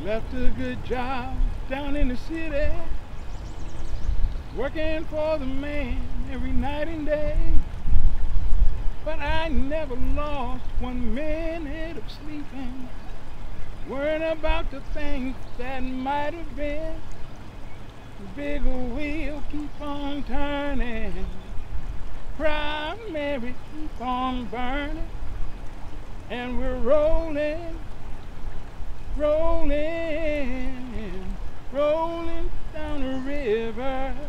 Left a good job down in the city, working for the man every night and day. But I never lost 1 minute of sleeping, worrying about the things that might have been. The bigger wheel keep on turning, primary keep on burning, and we're rolling, rolling, rolling down the river.